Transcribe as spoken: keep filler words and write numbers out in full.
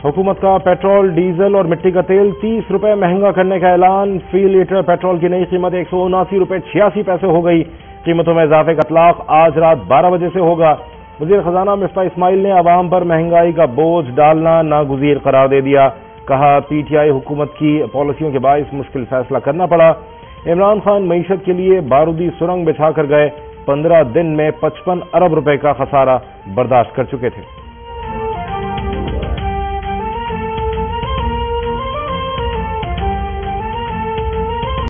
हुकूमत का petrol, diesel और मिट्टी का तेल तीस रुपए महंगा करने का ऐलान। फी लीटर पेट्रोल की नई कीमत एक सौ उनासी रुपए छियासी पैसे हो गई। कीमतों में इजाफे का इतलाक आज रात बारह बजे से होगा। वजीर खजाना मिफ्ता इस्माइल ने अवाम पर महंगाई का बोझ डालना नागुज़ीर करार दे दिया। कहा, पीटीआई हुकूमत की पॉलिसियों के बायस मुश्किल फैसला करना पड़ा। इमरान खान मईशत के लिए बारूदी सुरंग बिछा कर गए। पंद्रह दिन में पचपन अरब रुपए का खसारा बर्दाश्त कर चुके थे।